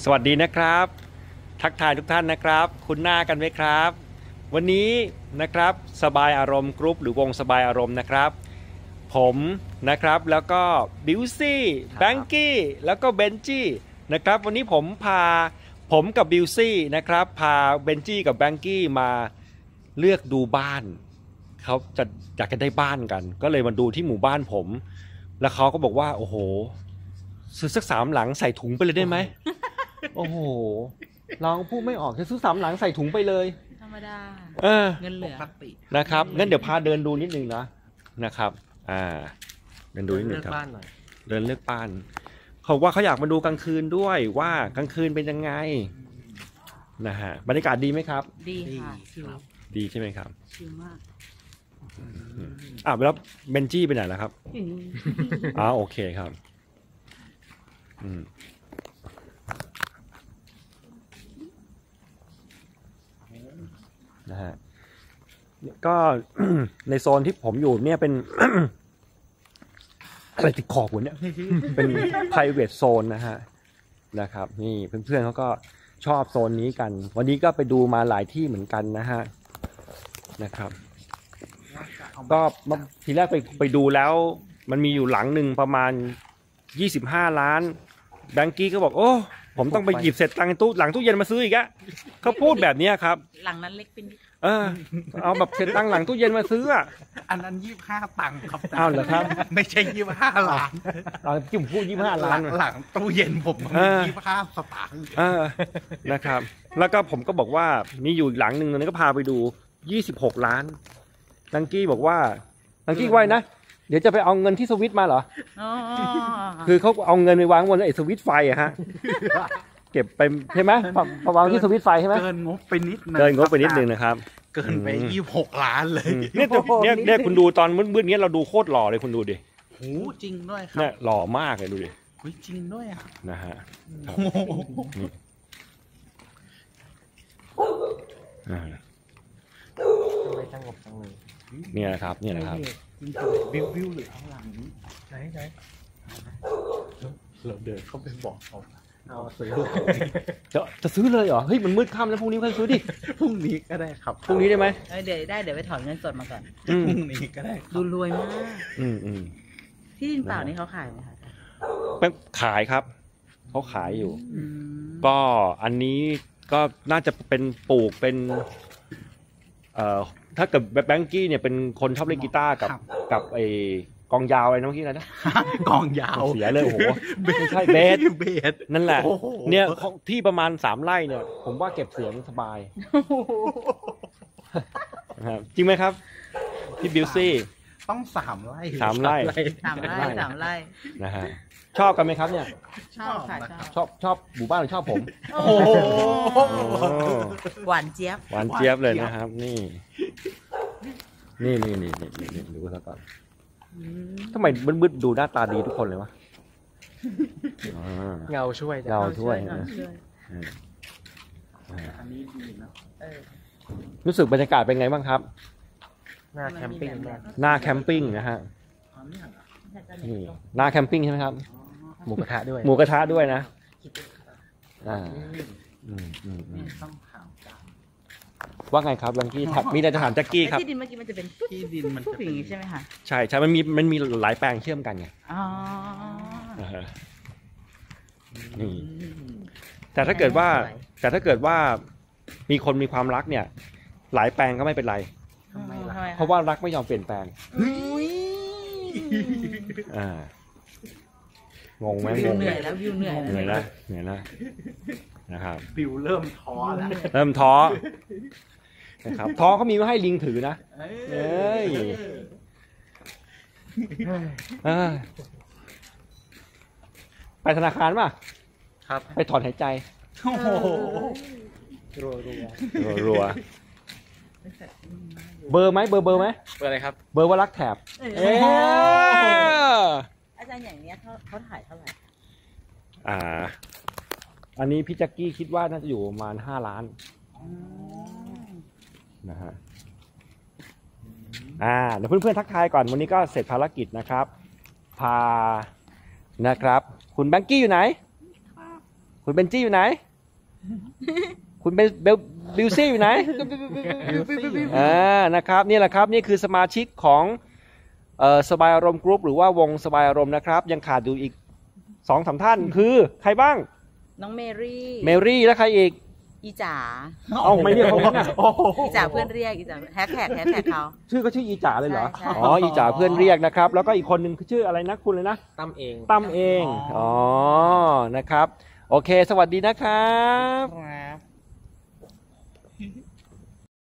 สวัสดีนะครับทักทายทุกท่านนะครับคุ้นหน้ากันไหมครับวันนี้นะครับสบายอารมณ์กรุ๊ปหรือวงสบายอารมณ์นะครับผมนะครับแล้วก็บิวซี่แบงกี้แล้วก็เบนจี้นะครับวันนี้ผมกับบิวซี่นะครับพาเบนจี้กับแบงกี้มาเลือกดูบ้านเขาจะอยากจะได้บ้านกันก็เลยมาดูที่หมู่บ้านผมแล้วเขาก็บอกว่าโอ้โหซื้อสัก3 หลังใส่ถุงไปเลยได้ไหม โอ้โหลองพูดไม่ออกจะซื้อ3 หลังใส่ถุงไปเลยธรรมดาเงินเหลือนะครับงั้นเดี๋ยวพาเดินดูนิดนึงนะครับเดินดูนิดนึงครับเดินเลือกบ้านเขาว่าเขาอยากมาดูกลางคืนด้วยว่ากลางคืนเป็นยังไงนะฮะบรรยากาศดีไหมครับดีค่ะดีใช่ไหมครับชิลมากแล้วเบนจี้ไปไหนแล้วครับโอเคครับนะฮะก็ ในโซนที่ผมอยู่เนี่ยเป็น อะไรติดขอบหัวเนี่ย เป็น private zone นะครับนี่เพื่อนๆเขาก็ชอบโซนนี้กันวันนี้ก็ไปดูมาหลายที่เหมือนกันนะครับก็ทีแรกไปดูแล้วมันมีอยู่หลังหนึ่งประมาณ25 ล้านแบงกี้ก็บอกโอ้ผมต้องไปหยิบเสร็จตังค์หลังตู้เย็นมาซื้ออีกอะเขาพูดแบบนี้ครับหลังนั้นเล็กเป็นเอาแบบเสร็จตังค์หลังตู้เย็นมาซื้ออะอันนั้น25 ตังค์ครับเหรอครับไม่ใช่25 ล้านจิ้มพูด25 ล้านหลังตู้เย็นผม25 สตางค์นะครับแล้วก็ผมก็บอกว่ามีอยู่หลังหนึ่งนั้นก็พาไปดู26 ล้านแบงกี้บอกว่าแบงกี้ไว้นะเดี๋ยวจะไปเอาเงินที่สวิตมาเหรอคือเขาเอาเงินไปวางบนไอ้สวิตไฟอะฮะเก็บไปใช่ไหมวางที่สวิตไฟใช่ไหมเกินงบไปนิดนึงนะครับเกินไป26 ล้านเลยเนี่ยคุณดูตอนมืดๆเนี้ยเราดูโคตรหล่อเลยคุณดูดิโหจริงด้วยครับเนี่ยหล่อมากเลยดูดิจริงด้วยอ่ะนะฮะสงบจังเลยเนี่ยนะครับวิวหรือข้างหลังนี้ไหนเราเดินเข้าไปบอกเขาเอาซื้อจะซื้อเลยเหรอเฮ้ยมันมืดค่ำแล้วพรุ่งนี้ค่อยซื้อดิพรุ่งนี้ก็ได้ครับพรุ่งนี้ได้ไหมเดี๋ยวไปถอนเงินสดมาก่อนพรุ่งนี้ก็ได้ดูรวยมากที่ดินเปล่านี่เขาขายไหมคะขายครับเขาขายอยู่ก็อันนี้ก็น่าจะเป็นปลูกเป็นถ้าเกิดแบงกี้เนี่ยเป็นคนชอบเล่นกีตาร์กับไอกองยาวอะไรน้องกี้นะกองยาวเสียเลยโอ้โหไม่ใช่เบสนั่นแหละเนี่ยที่ประมาณ3 ไร่เนี่ยผมว่าเก็บเสียงสบายจริงไหมครับพี่บิวซี่ต้อง3 ไร่ 3 ไร่นะฮะชอบกันไหมครับเนี่ยชอบค่ะชอบหมู่บ้านหรือชอบผมโอ้หวานเจี๊ยบเลยนะครับนี่ดูซะก่อนทำไมบึ้ดดูหน้าตาดีทุกคนเลยวะเงาช่วยนะอันนี้ดีนะรู้สึกบรรยากาศเป็นไงบ้างครับหน้าแคมปิ้งนะฮะนี่หน้าแคมปิ้งใช่ไหมครับหมูกระทะด้วยนะว่าไงครับลังกี้มีอะไรจะถามแจ็คกี้ครับที่ดินเมื่อกี้มันจะเป็นที่ดินมันอย่างนี้ใช่ไหมคะใช่มันมีหลายแปลงเชื่อมกันไงนี่แต่ถ้าเกิดว่ามีคนมีความรักเนี่ยหลายแปลงก็ไม่เป็นไรเพราะว่ารักไม่ยอมเปลี่ยนแปลงงงไหมเหนื่อยแล้วนะครับบิวเริ่มท้อนะครับท้อเขามีไว้ให้ลิงถือนะไปธนาคารป่ะครับไปถอนหายใจโอ้โหรัวเบอร์ไหมเบอร์ไหมเบอร์อะไรครับเบอร์ว่ารักแถบอาจารย์อย่างเนี้ยเขาถ่ายเท่าไหร่อันนี้พี่แจ็คกี้คิดว่าน่าจะอยู่ประมาณ5 ล้านนะฮะเดี๋ยวเพื่อนๆทักทายก่อนวันนี้ก็เสร็จภารกิจนะครับพานะครับคุณแบงกี้อยู่ไหนคุณเบนจี้อยู่ไหน คุณเบลบิวซี่อยู่ไหนนะครับนี่แหละครับนี่คือสมาชิกของสบายอารมณ์กรุ๊ปหรือว่าวงสบายอารมณ์นะครับยังขาดอยู่อีก 2-3 ท่านคือใครบ้างน้องเมรี่เมรี่แล้วใครอีกอีจ๋าเอาไม่เรียกเขางั้นอ่ะอีจ๋าเพื่อนเรียกอีจ๋าแฮชแท็กเขาชื่อก็ชื่ออีจ๋าเลยเหรอใช่อ๋ออีจ๋าเพื่อนเรียกนะครับแล้วก็อีกคนหนึ่งคือชื่ออะไรนะคุณเลยนะตั้มเองตั้มเองอ๋อนะครับโอเคสวัสดีนะครับครับ